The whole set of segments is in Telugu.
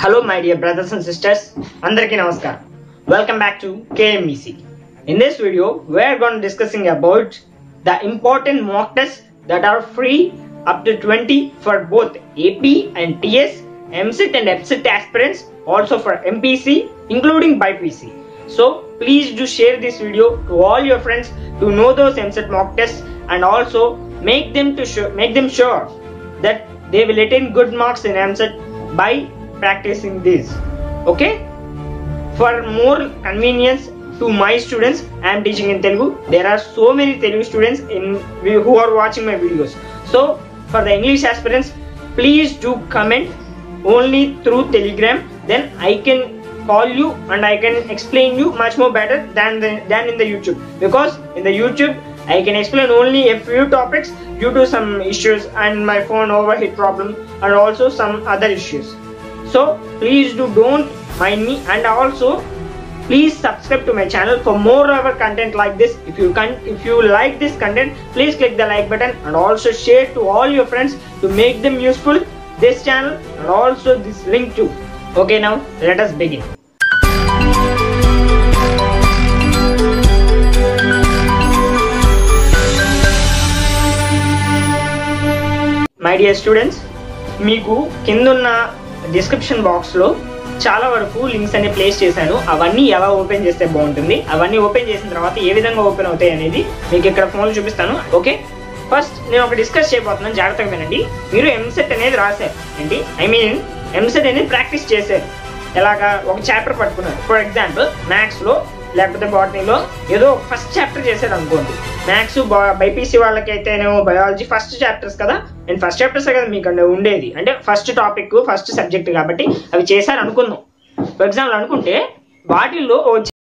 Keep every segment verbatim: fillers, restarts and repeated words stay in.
Hello my dear brothers and sisters, Andariki Namaskar. Welcome back to K M E C. In this video, we are going to discussing about the important mock tests that are free up to twenty for both A P and T S, M C E T and F C E T aspirants, also for M P C, including B P C. So please do share this video to all your friends to know those M C E T mock tests and also make them to show, make them sure that they will attain good marks in M C E T by practicing this. Okay, for more convenience to my students, I am teaching in Telugu. There are so many Telugu students in who are watching my videos. So for the English aspirants, please do comment only through Telegram. Then I can call you and I can explain you much more better than the, than in the YouTube, because in the YouTube I can explain only a few topics due to some issues and my phone overheat problem and also some other issues. So please do don't mind me, and also please subscribe to my channel for more of our content like this. If you can, if you like this content, please click the like button and also share to all your friends to make them useful this channel and also this link too. Okay, now let us begin. My dear students, మీకు కిందున్న డిస్క్రిప్షన్ బాక్స్ లో చాలా వరకు లింక్స్ అన్ని ప్లేస్ చేశాను. అవన్నీ ఎలా ఓపెన్ చేస్తే బాగుంటుంది, అవన్నీ ఓపెన్ చేసిన తర్వాత ఏ విధంగా ఓపెన్ అవుతాయి అనేది మీకు ఇక్కడ ఫోన్లో చూపిస్తాను. ఓకే, ఫస్ట్ నేను ఒక డిస్కస్ చేయబోతున్నాను, జాగ్రత్తగా వినండి. మీరు ఎంసెట్ అనేది రాశారు ఏంటి, ఐ మీన్ ఎంసెట్ అనేది ప్రాక్టీస్ చేశారు. ఎలాగా ఒక చాప్టర్ పట్టుకున్నారు. ఫర్ ఎగ్జాంపుల్ మ్యాథ్స్లో లేకపోతే బాటనీలో ఏదో ఫస్ట్ చాప్టర్ చేశారు అనుకోండి. మ్యాథ్స్ బైపీసీ వాళ్ళకైతేనేమో బయాలజీ ఫస్ట్ చాప్టర్స్ కదా, నేను ఫస్ట్ చాప్టర్స్ కదా మీకు ఉండేది, అంటే ఫస్ట్ టాపిక్ ఫస్ట్ సబ్జెక్ట్ కాబట్టి అవి చేశారు అనుకుందాం. ఫర్ ఎగ్జాంపుల్ అనుకుంటే వాటిల్లో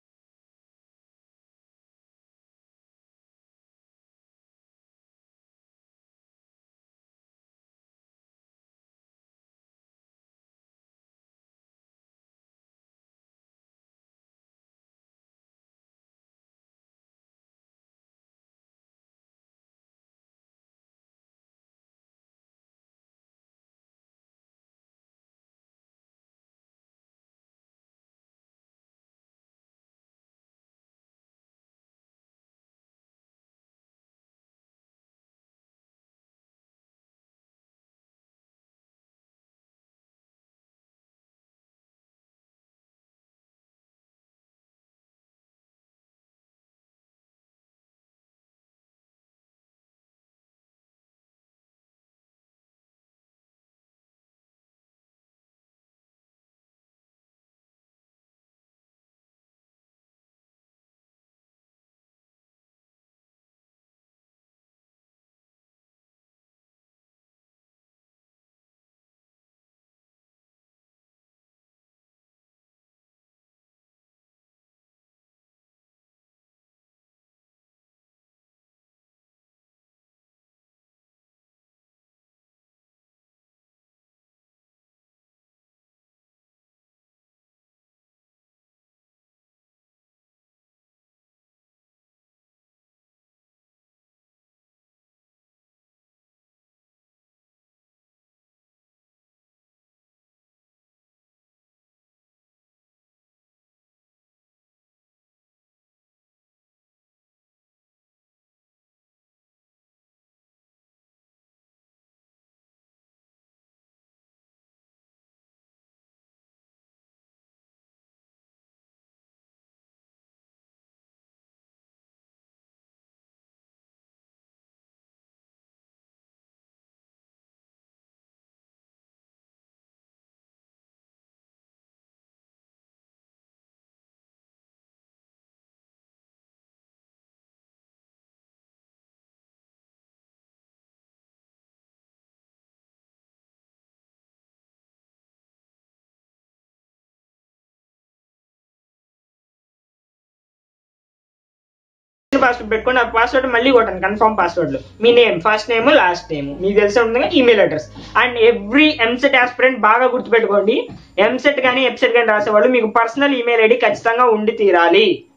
పాస్వర్డ్ పెట్టుకోండి. ఆ పాస్వర్డ్ మళ్ళీ కొట్టండి, కన్ఫర్మ్ పాస్వర్డ్ లో మీ name, first name, last name, మీకు తెలిసే ఉంటుంది email address. And every EAMCET aspirant బాగా గుర్తుపెట్టుకోండి, ఎంసెట్ కానీ ఎఫ్సెట్ కానీ రాసేవాళ్ళు మీకు పర్సనల్ ఈమెయిల్ ఐడి ఖచ్చితంగా ఉండి తీరాలి.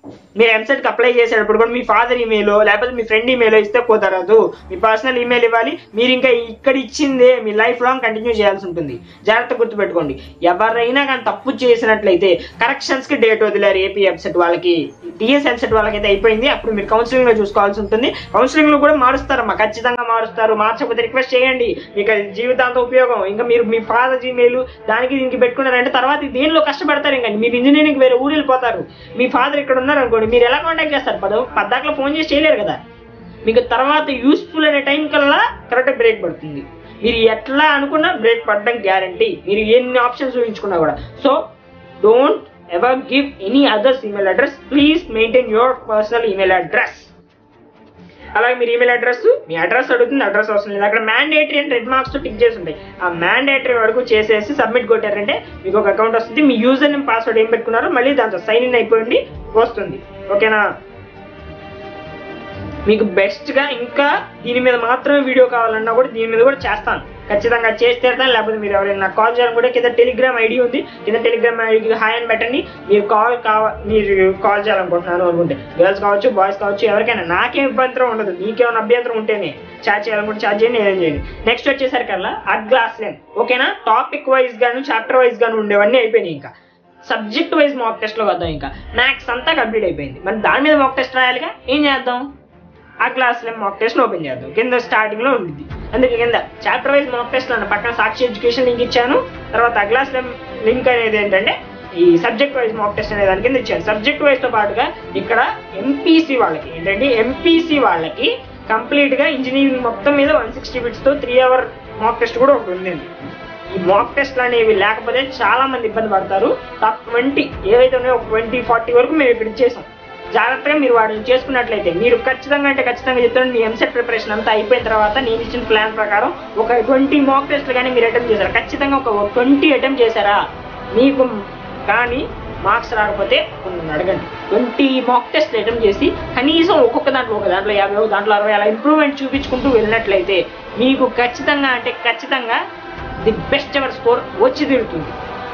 మీరు ఎంసెట్కి అప్లై చేసేటప్పుడు కూడా మీ ఫాదర్ ఈమెయిల్ లేకపోతే మీ ఫ్రెండ్ ఈమెయిల్ ఇస్తే కుదరదు, మీ పర్సనల్ ఈమెయిల్ ఇవ్వాలి. మీరు ఇంకా ఇక్కడ ఇచ్చిందే మీ లైఫ్ లాంగ్ కంటిన్యూ చేయాల్సి ఉంటుంది. జాగ్రత్త గుర్తుపెట్టుకోండి. ఎవరైనా కానీ తప్పు చేసినట్లయితే కరెక్షన్స్ కి డేట్ వదిలేరు. ఏపీ ఎంసెట్ వాళ్ళకి, టీఎస్ ఎంసెట్ వాళ్ళకైతే అయిపోయింది. అప్పుడు మీరు కౌన్సిలింగ్ లో చూసుకోవాల్సి ఉంటుంది. కౌన్సిలింగ్ లో కూడా మారుస్తారమ్మా, ఖచ్చితంగా మారుస్తారు. మార్చకపోతే రిక్వెస్ట్ చేయండి, మీకు అది జీవితాంత ఉపయోగం. ఇంకా మీరు మీ ఫాదర్ ఈమెయిల్ దానికి దీనికి పెట్టుకున్నారంటే తర్వాత దేనిలో కష్టపడతారు. ఇంకా మీరు ఇంజనీరింగ్ వేరే ఊరు వెళ్ళిపోతారు. మీ ఫాదర్ ఇక్కడ ఉన్నారు అనుకోండి, మీరు ఎలా కాంటాక్ట్ చేస్తారు? పదో పద్దాకలో ఫోన్ చేసి చేయలేరు కదా. మీకు తర్వాత యూస్ఫుల్ అనే టైం కల్లా కరెక్ట్ బ్రేక్ పడుతుంది. మీరు ఎట్లా అనుకున్నా బ్రేక్ పడడం గ్యారంటీ, మీరు ఎన్ని ఆప్షన్స్ ఊహించుకున్నా కూడా. So don't ever give any others email address. Please maintain your personal email address. అలాగే మీరు ఈమెయిల్ అడ్రస్, మీ అడ్రస్ అడుగుతుంది, అడ్రస్ అవసరం లేదు. అక్కడ మ్యాండేటరీ అని రెడ్ మార్క్స్ తో టిక్ చేసి ఉంటాయి. ఆ మ్యాండేటరీ వరకు చేసేసి సబ్మిట్ కొట్టారంటే మీకు ఒక అకౌంట్ వస్తుంది. మీ యూజర్ నేమ్ పాస్వర్డ్ ఏం పెట్టుకున్నారో మళ్ళీ దాంతో సైన్ ఇన్ అయిపోయింది వస్తుంది. ఓకేనా? మీకు బెస్ట్ గా ఇంకా దీని మీద మాత్రమే వీడియో కావాలన్నా కూడా దీని మీద కూడా చేస్తాను, ఖచ్చితంగా చేసి తీరుతాను. లేకపోతే మీరు ఎవరైనా నాకు కాల్ చేయాలని కూడా కింద టెలిగ్రామ్ ఐడి ఉంది, కింద టెలిగ్రామ్ ఐడికి హాయ్ అని పెట్టండి. మీరు కాల్ కావ మీరు కాల్ చేయాలనుకుంటున్నాను అనుకుంటే, గర్ల్స్ కావచ్చు బాయ్స్ కావచ్చు ఎవరికైనా, నాకేం అభ్యంతరం ఉండదు. మీకేమైనా అభ్యంతరం ఉంటేనే చాట్ చేయాలనుకుంటే చాట్ చేయండి, ఏం చేయండి. నెక్స్ట్ వచ్చేసరికల్లా అట్లాసియన్. ఓకేనా? టాపిక్ వైజ్ గాను చాప్టర్ వైజ్ గాను ఉండేవన్నీ అయిపోయినాయి. ఇంకా సబ్జెక్ట్ వైజ్ మాక్ టెస్ట్ లో వద్దాం. ఇంకా మ్యాథ్స్ అంతా కంప్లీట్ అయిపోయింది. మరి దాని మీద మాక్ టెస్ట్ రాయాలిగా, ఏం చేద్దాం? ఆ క్లాస్లో మాక్ టెస్ట్ ఓపెన్ చేద్దాం. కింద స్టార్టింగ్ లో ఉంటుంది. అందుకే కింద చాప్టర్ వైజ్ మాక్ టెస్ట్ అన్న పక్కన సాక్షి ఎడ్యుకేషన్ లింక్ ఇచ్చాను. తర్వాత ఆ క్లాస్ లింక్ అనేది ఏంటంటే ఈ సబ్జెక్ట్ వైజ్ మాక్ టెస్ట్ అనే దాని కింద ఇచ్చాను. సబ్జెక్ట్ వైజ్ తో పాటుగా ఇక్కడ ఎంపీసీ వాళ్ళకి ఏంటంటే ఎంపీసీ వాళ్ళకి కంప్లీట్ గా ఇంజనీరింగ్ మొత్తం మీద వన్ సిక్స్టీ బిట్స్ తో త్రీ అవర్ మాక్ టెస్ట్ కూడా ఒకటి ఉంది. ఈ మాక్ టెస్ట్లు అనేవి లేకపోతే చాలా మంది ఇబ్బంది పడతారు. టాప్ ట్వంటీ ఏవైతే ఉన్నాయో ఒక ట్వంటీ ఫార్టీ వరకు మేము ఇక్కడ ఇచ్చేసాం. జాగ్రత్తగా మీరు వాటిని చేసుకున్నట్లయితే మీరు ఖచ్చితంగా అంటే ఖచ్చితంగా చెప్తాను, మీ ఎంసెట్ ప్రిపరేషన్ అంతా అయిపోయిన తర్వాత నేను ఇచ్చిన ప్లాన్ ప్రకారం ఒక ట్వంటీ మాక్ టెస్ట్లు కానీ మీరు అటెంప్ట్ చేశారా, ఖచ్చితంగా ఒక ట్వంటీ అటెంప్ట్ చేశారా, మీకు కానీ మార్క్స్ రాకపోతే కొన్ని అడగండి. ట్వంటీ మాక్ టెస్ట్ అటెంప్ట్ చేసి కనీసం ఒక్కొక్క దాంట్లో ఒక దాంట్లో యాభై దాంట్లో అరవై అలా ఇంప్రూవ్మెంట్ చూపించుకుంటూ వెళ్ళినట్లయితే మీకు ఖచ్చితంగా అంటే ఖచ్చితంగా ది బెస్ట్ ఎవర్ స్కోర్ వచ్చి తీరుతుంది.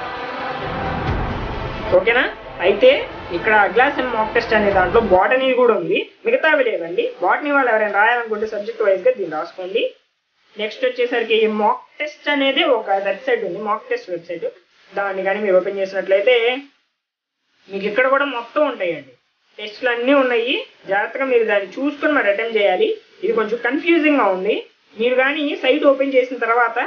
ఓకేనా? అయితే ఇక్కడ అగ్లాస్ అండ్ మాక్ టెస్ట్ అనే దాంట్లో బాటనీ కూడా ఉంది, మిగతావి లేదండి. బాటనీ వాళ్ళు ఎవరైనా రాయాలనుకుంటే సబ్జెక్ట్ వైజ్ గా దీన్ని రాసుకోండి. నెక్స్ట్ వచ్చేసరికి ఈ మాక్ టెస్ట్ అనేది ఒక వెబ్సైట్ ఉంది, మాక్ టెస్ట్ వెబ్సైట్. దాన్ని కానీ మీరు ఓపెన్ చేసినట్లయితే మీకు ఇక్కడ కూడా మొత్తం ఉంటాయండి, టెస్ట్లు అన్నీ ఉన్నాయి. జాగ్రత్తగా మీరు దాన్ని చూసుకొని మరి అటెంప్ట్ చేయాలి. ఇది కొంచెం కన్ఫ్యూజింగ్ గా ఉంది. మీరు కానీ సైట్ ఓపెన్ చేసిన తర్వాత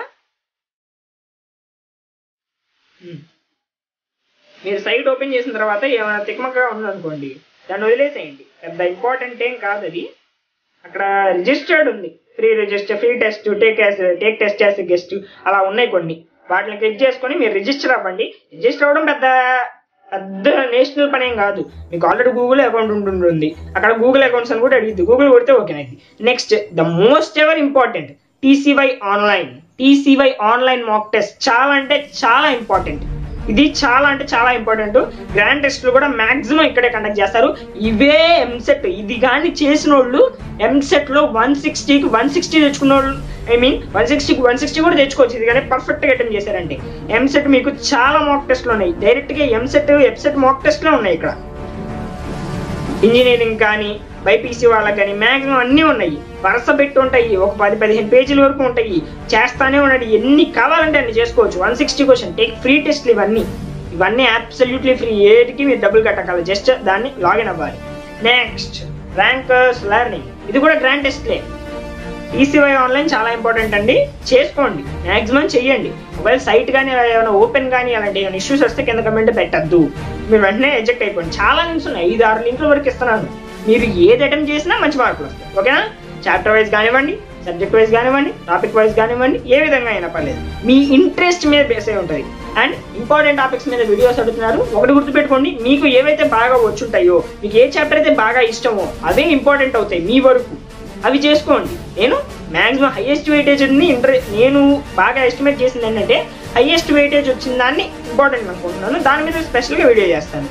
మీరు సైట్ ఓపెన్ చేసిన తర్వాత ఏమైనా తిక్మగా ఉందనుకోండి దాన్ని వదిలేసేయండి, పెద్ద ఇంపార్టెంట్ ఏం కాదు అది. అక్కడ రిజిస్టర్డ్ ఉంది, free register, free test, take as take test as guest అలా ఉన్నాయి కొన్ని. వాటిని క్లిక్ చేసుకొని మీరు రిజిస్టర్ అవ్వండి. రిజిస్టర్ అవ్వడం పెద్ద పెద్ద నేషనల్ పని ఏం కాదు. మీకు ఆల్రెడీ గూగుల్ అకౌంట్ ఉంటుంది, అక్కడ గూగుల్ అకౌంట్స్ అని కూడా అడిగింది, గూగుల్ కొడితే ఓకే అయింది. Next the most ever important TCY online. TCY online mock test చాలా అంటే చాలా ఇంపార్టెంట్. ఇది చాలా అంటే చాలా ఇంపార్టెంట్. గ్రాండ్ టెస్ట్లు కూడా మాక్సిమం ఇక్కడే కండక్ట్ చేస్తారు. ఇవే ఎంసెట్ ఇది కానీ చేసిన వాళ్ళు ఎంసెట్ లో వన్ సిక్స్టీకి వన్ సిక్స్టీ తెచ్చుకున్న వాళ్ళు, ఐ మీన్ వన్ సిక్స్టీకి వన్ సిక్స్టీ కూడా తెచ్చుకోవచ్చు. ఇది కానీ పర్ఫెక్ట్ గా అటెంప్ట్ చేశారంటే ఎంసెట్ మీకు చాలా మాక్ టెస్ట్లు ఉన్నాయి. డైరెక్ట్ గా ఎంసెట్ ఎఫ్సెట్ మాక్ టెస్ట్లే ఉన్నాయి ఇక్కడ. ఇంజనీరింగ్ కానీ బైపీసీ వాళ్ళకి కానీ మ్యాక్సిమం అన్నీ ఉన్నాయి, వరుస పెట్టి ఉంటాయి, ఒక పది పదిహేను పేజీల వరకు ఉంటాయి, చేస్తానే ఉన్నాయి. ఎన్ని కావాలంటే అన్ని చేసుకోవచ్చు. One sixty question take free టెస్ట్లు ఇవన్నీ ఇవన్నీ అబ్సల్యూట్లీ ఫ్రీ. ఏటికి మీరు డబ్బులు కట్టగలరు, జస్ట్ దాన్ని లాగిన్ అవ్వాలి. నెక్స్ట్ ర్యాంకర్స్ లెర్నింగ్, ఇది కూడా గ్రాండ్ టెస్ట్లే. టీసీవై ఆన్లైన్ చాలా ఇంపార్టెంట్ అండి, చేసుకోండి, మ్యాక్సిమం చెయ్యండి. ఒకవేళ సైట్ కానీ ఏమైనా ఓపెన్ కానీ అలాంటి ఏమైనా ఇష్యూస్ వస్తే కింద కమెంట్ పెట్టద్దు, మీరు వెంటనే ఎజెక్ట్ అయిపోండి. చాలా లింక్స్ ఉన్నాయి, ఐదు ఆరు లింకుల వరకు ఇస్తున్నాను. మీరు ఏది అటెంప్ట్ చేసినా మంచి మార్కులు వస్తాయి. ఓకేనా? చాప్టర్ వైజ్ కానివ్వండి, సబ్జెక్ట్ వైజ్ కానివ్వండి, టాపిక్ వైజ్ కానివ్వండి, ఏ విధంగా అయినా పర్లేదు, మీ ఇంట్రెస్ట్ మీద బేస్ అయి ఉంటుంది. అండ్ ఇంపార్టెంట్ టాపిక్స్ మీద వీడియోస్ అడుగుతున్నారు, ఒకటి గుర్తుపెట్టుకోండి, మీకు ఏవైతే బాగా వచ్చుంటాయో, మీకు ఏ చాప్టర్ అయితే బాగా ఇష్టమో అవే ఇంపార్టెంట్ అవుతాయి మీ వరకు, అవి చేసుకోండి. నేను మ్యాక్సిమం హైయెస్ట్ వెయిటేజ్ ఇంటర్ నేను బాగా ఎస్టిమేట్ చేసింది ఏంటంటే హైయెస్ట్ వెయిటేజ్ వచ్చిన దాన్ని ఇంపార్టెంట్ అనుకుంటున్నాను, దాని మీద స్పెషల్గా వీడియో చేస్తాను.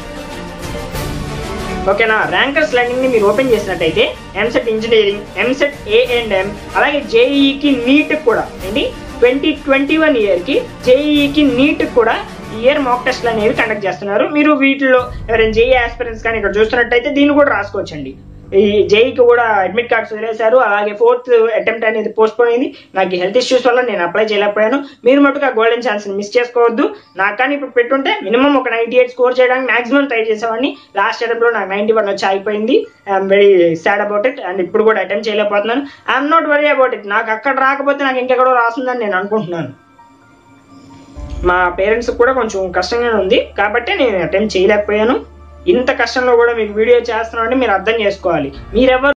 ఓకేనా? ర్యాంకర్స్ లెర్నింగ్ ని మీరు ఓపెన్ చేసినట్టయితే EAMCET engineering, EAMCET A and M, అలాగే జేఈఈకి నీట్ కూడా ఏంటి ట్వంటీ ట్వంటీ వన్ ఇయర్ కి జేఈఈకి నీట్ కూడా ఈ ఇయర్ మాక్ టెస్ట్లు అనేవి కండక్ట్ చేస్తున్నారు. మీరు వీటిలో ఎవరైనా జేఈ ఆస్పిరెంట్స్ కానీ ఇక్కడ చూస్తున్నట్టయితే దీన్ని కూడా రాసుకోవచ్చండి. ఈ జేఈకి కూడా అడ్మిట్ కార్డ్స్ వదిలేశారు. అలాగే ఫోర్త్ అటెంప్ట్ అనేది పోస్ట్ పోన్ అయింది. నాకు హెల్త్ ఇష్యూస్ వల్ల నేను అప్లై చేయలేకపోయాను. మీరు మటుకు ఆ గోల్డెన్ ఛాన్స్ మిస్ చేసుకోవద్దు. నాకు కానీ ఇప్పుడు పెట్టుంటే మినిమం ఒక నైన్టీ ఎయిట్ స్కోర్ చేయడానికి మాక్సిమం ట్రై చేసేవాడిని. లాస్ట్ అటెంప్ట్ లో నాకు నైన్టీ వన్ వచ్చి అయిపోయింది. I'm very sad about it. And ఇప్పుడు కూడా అటెంప్ట్ చేయలేకపోతున్నాను. I'm not worry about it. నాకు అక్కడ రాకపోతే నాకు ఇంకెక్కడో రాస్తుందని నేను అనుకుంటున్నాను. మా పేరెంట్స్ కూడా కొంచెం కష్టంగానే ఉంది కాబట్టి నేను అటెంప్ట్ చేయలేకపోయాను. ఇంత కష్టంలో కూడా మీకు వీడియో చేస్తున్నామంటే మీరు అర్థం చేసుకోవాలి. మీరెవరు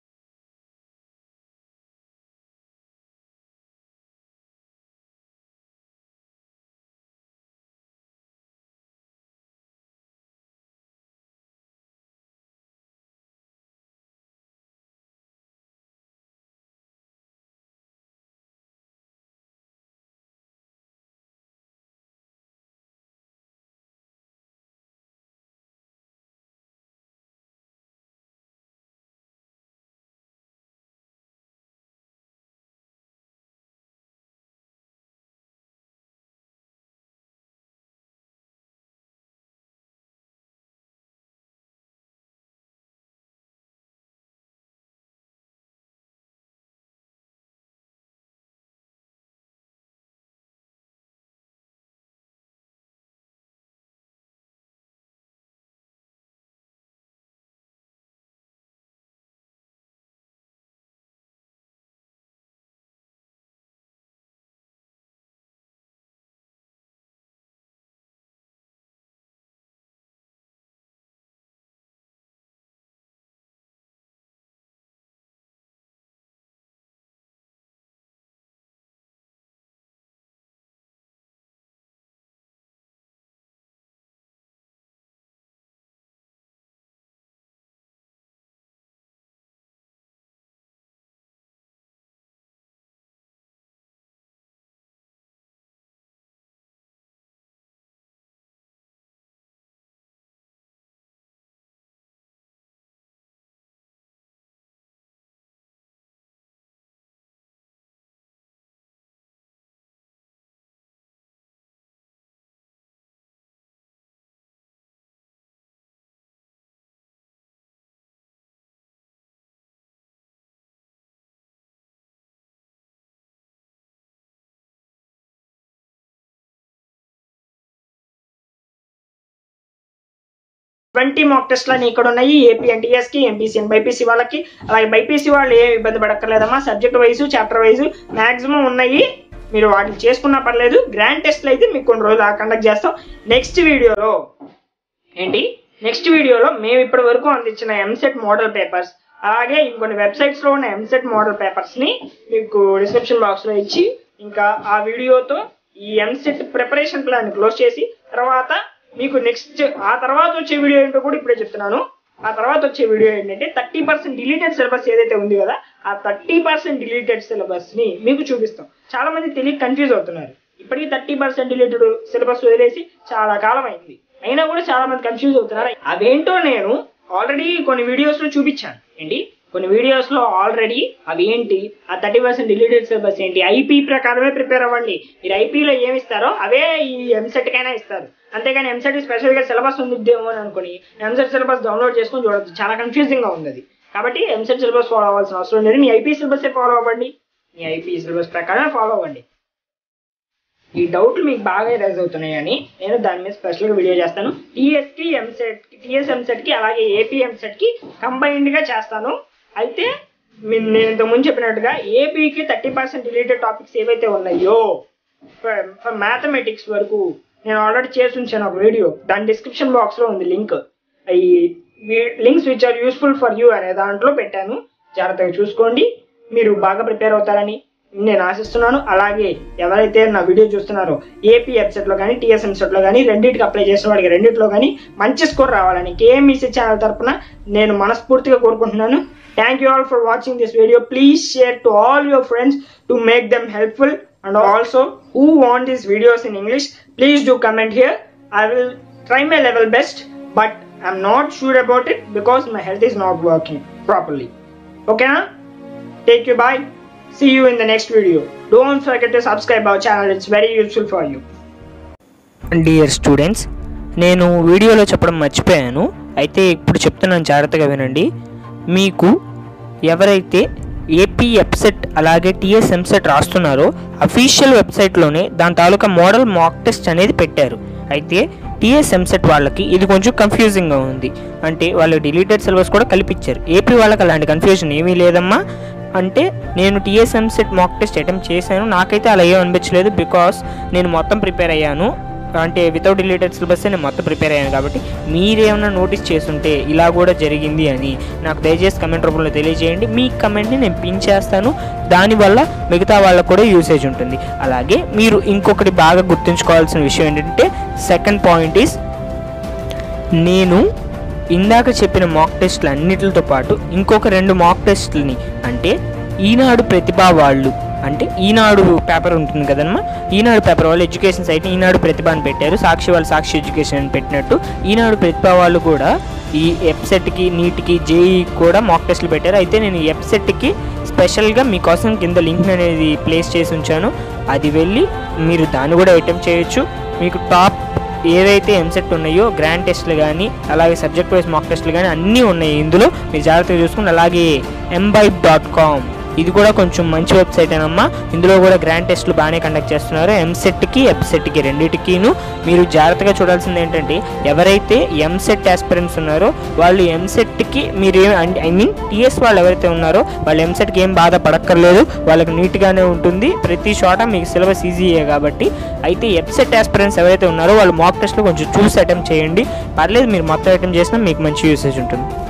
ట్వంటీ మాక్ టెస్ట్లని ఇక్కడ ఉన్నాయి. ఏపీ అండ్ టీఎస్కి, ఎంపీసీ అండ్ బైపీసీ వాళ్ళకి. అలాగే బైపీసీ వాళ్ళు ఏ ఇబ్బంది పడక్కర్లేదమ్మా. Subject wise, chapter wise maximum ఉన్నాయి. మీరు వాటిని చేసుకున్నా పర్లేదు. గ్రాండ్ టెస్ట్లు అయితే మీకు కొన్ని రోజులు కండక్ట్ చేస్తాం. నెక్స్ట్ వీడియోలో ఏంటి నెక్స్ట్ వీడియోలో మేము ఇప్పటి వరకు అందించిన ఎంసెట్ మోడల్ పేపర్స్, అలాగే ఇంకొన్ని వెబ్సైట్స్లో ఉన్న ఎంసెట్ మోడల్ పేపర్స్ని మీకు డిస్క్రిప్షన్ బాక్స్లో ఇచ్చి, ఇంకా ఆ వీడియోతో ఈ ఎంసెట్ ప్రిపరేషన్ ప్లాన్ క్లోజ్ చేసి, తర్వాత మీకు నెక్స్ట్ ఆ తర్వాత వచ్చే వీడియో ఏంటో కూడా ఇప్పుడే చెప్తున్నాను. ఆ తర్వాత వచ్చే వీడియో ఏంటంటే థర్టీ పర్సెంట్ డిలీటెడ్ సిలబస్ ఏదైతే ఉంది కదా, ఆ థర్టీ పర్సెంట్ డిలీటెడ్ సిలబస్ ని మీకు చూపిస్తాం. చాలా మంది తెలియక కన్ఫ్యూజ్ అవుతున్నారు. ఇప్పటికీ థర్టీ పర్సెంట్ డిలీటెడ్ సిలబస్ వదిలేసి చాలా కాలం అయింది, అయినా కూడా చాలా మంది కన్ఫ్యూజ్ అవుతున్నారు. అవేంటో నేను ఆల్రెడీ కొన్ని వీడియోస్ లో చూపించాను. ఏంటి కొన్ని వీడియోస్ లో ఆల్రెడీ అవి ఏంటి, ఆ థర్టీ పర్సెంట్ డిలీటెడ్ సిలబస్ ఏంటి, ఐపీ ప్రకారమే ప్రిపేర్ అవ్వండి. మీరు ఐపీలో ఏమి ఇస్తారో అవే ఈ ఎంసెట్ కైనా ఇస్తారు. అంతేగాని ఎంసెట్ స్పెషల్ గా సిలబస్ ఉందిద్దేమో అని అనుకుని ఎంసెట్ సిలబస్ డౌన్లోడ్ చేసుకుని చూడొచ్చు. చాలా కన్ఫ్యూజింగ్ గా ఉంది అది. కాబట్టి ఎంసెట్ సిలబస్ ఫాలో అవ్వాల్సిన అవసరం లేదు. మీ ఐపీ సిలబస్ ఫాలో అవ్వండి. మీ ఐపీ సిలబస్ ప్రకారమే ఫాలో అవ్వండి. ఈ డౌట్లు మీకు బాగా రైజ్ అవుతున్నాయని నేను దాని మీద స్పెషల్గా వీడియో చేస్తాను. టీఎస్కి ఎంసెట్ టీఎస్ ఎంసెట్కి అలాగే ఏపీ ఎంసెట్కి కంబైన్డ్గా చేస్తాను. అయితే నేను ఇంతకుముందు చెప్పినట్టుగా ఏపీకి థర్టీ పర్సెంట్ రిలేటెడ్ టాపిక్స్ ఏవైతే ఉన్నాయో ఫర్ మ్యాథమెటిక్స్ వరకు నేను ఆల్రెడీ చేసి ఉంచాను ఒక వీడియో. దాని డిస్క్రిప్షన్ బాక్స్లో ఉంది లింక్. ఈ links which are useful for you అనే దాంట్లో పెట్టాను. జాగ్రత్తగా చూసుకోండి. మీరు బాగా ప్రిపేర్ అవుతారని నేను ఆశిస్తున్నాను. అలాగే ఎవరైతే నా వీడియో చూస్తున్నారో ఏపీ వెబ్సైట్లో కానీ టీఎస్ ఎంసెట్లో కానీ రెండింటికి అప్లై చేసిన వాడికి రెండింటిలో కానీ మంచి స్కోర్ రావాలని కేఎంఈసీ ఛానల్ తరఫున నేను మనస్ఫూర్తిగా కోరుకుంటున్నాను. Thank you all for watching this video. Please share to all your friends to make them helpful. And also, who want these videos in English, please do comment here. I will try my level best, but I'm not sure about it because my health is not working properly. Okay, huh? Take you bye. See you in the next video. Don't forget to subscribe our channel. It's very useful for you. Dear students, నేను వీడియోలో చెప్పడం మర్చిపోయాను, అయితే ఇప్పుడు చెప్తున్నాను, జాగ్రత్తగా వినండి. మీకు ఎవరైతే ఏపీ ఎప్సెట్ అలాగే టీఎస్ ఎంసెట్ రాస్తున్నారో అఫీషియల్ వెబ్సైట్లోనే దాని తాలూకా మోడల్ మాక్ టెస్ట్ అనేది పెట్టారు. అయితే టీఎస్ ఎంసెట్ వాళ్ళకి ఇది కొంచెం కన్ఫ్యూజింగ్గా ఉంది. అంటే వాళ్ళు డిలీటెడ్ సిలబస్ కూడా కల్పించారు. ఏపీ వాళ్ళకి అలాంటి కన్ఫ్యూజన్ ఏమీ లేదమ్మా. అంటే నేను TS EAMCET mock test attempt చేశాను, నాకైతే అలా ఏం అనిపించలేదు. బికాస్ నేను మొత్తం ప్రిపేర్ అయ్యాను, అంటే వితౌట్ డిలీటెడ్ సిలబస్ నేను మొత్తం ప్రిపేర్ అయ్యాను. కాబట్టి మీరేమైనా నోటీస్ చేస్తుంటే ఇలా కూడా జరిగింది అని నాకు దయచేసి కమెంట్ రూపంలో తెలియజేయండి. మీ కమెంట్ని నేను పిన్ చేస్తాను, దానివల్ల మిగతా వాళ్ళకు కూడా యూసేజ్ ఉంటుంది. అలాగే మీరు ఇంకొకటి బాగా గుర్తుంచుకోవాల్సిన విషయం ఏంటంటే, సెకండ్ పాయింట్ ఈస్, నేను ఇందాక చెప్పిన మాక్ టెస్ట్లు అన్నిటితో పాటు ఇంకొక రెండు మాక్ టెస్ట్లని, అంటే ఈనాడు ప్రతిభా వాళ్ళు, అంటే ఈనాడు పేపర్ ఉంటుంది కదమ్మా, ఈనాడు పేపర్ వాళ్ళు ఎడ్యుకేషన్ సైట్ ఈనాడు ప్రతిభ అని పెట్టారు, సాక్షి వాళ్ళు సాక్షి ఎడ్యుకేషన్ అని పెట్టినట్టు ఈనాడు ప్రతిభ వాళ్ళు కూడా ఈ ఎప్సెట్కి నీట్కి జేఈ కూడా మాక్ టెస్ట్లు పెట్టారు. అయితే నేను ఈ ఎప్సెట్కి స్పెషల్గా మీకోసం కింద లింక్ అనేది ప్లేస్ చేసి ఉంచాను, అది వెళ్ళి మీరు దాన్ని కూడా అటెంప్ట్ చేయొచ్చు. మీకు టాప్ ఏవైతే ఎంసెట్ ఉన్నాయో గ్రాండ్ టెస్ట్లు కానీ అలాగే సబ్జెక్ట్ వైజ్ మాక్ టెస్ట్లు కానీ అన్నీ ఉన్నాయి ఇందులో, మీరు జాగ్రత్తగా చూసుకుని. అలాగే ఎంబైబ్ డాట్ కామ్ ఇది కూడా కొంచెం మంచి వెబ్సైట్ ఏనమ్మా, ఇందులో కూడా గ్రాండ్ టెస్ట్లు బాగానే కండక్ట్ చేస్తున్నారు, ఎంసెట్కి ఎప్సెట్కి రెండింటికిను. మీరు జాగ్రత్తగా చూడాల్సింది ఏంటంటే, ఎవరైతే ఎంసెట్ ఆస్పిరెంట్స్ ఉన్నారో వాళ్ళు ఎంసెట్కి మీరు ఐ మీన్ టీఎస్ వాళ్ళు ఎవరైతే ఉన్నారో వాళ్ళు ఎంసెట్కి ఏం బాధ పడక్కర్లేదు, వాళ్ళకి నీట్గానే ఉంటుంది, ప్రతి చోట మీకు సిలబస్ ఈజీయే కాబట్టి. అయితే ఎప్సెట్ ఆస్పిరెంట్స్ ఎవరైతే ఉన్నారో వాళ్ళు మాక్ టెస్ట్లు కొంచెం చూసి అటెంప్ట్ చేయండి, పర్లేదు, మీరు మొత్తం అటెంప్ట్ చేసినా మీకు మంచి యూసేజ్ ఉంటుంది.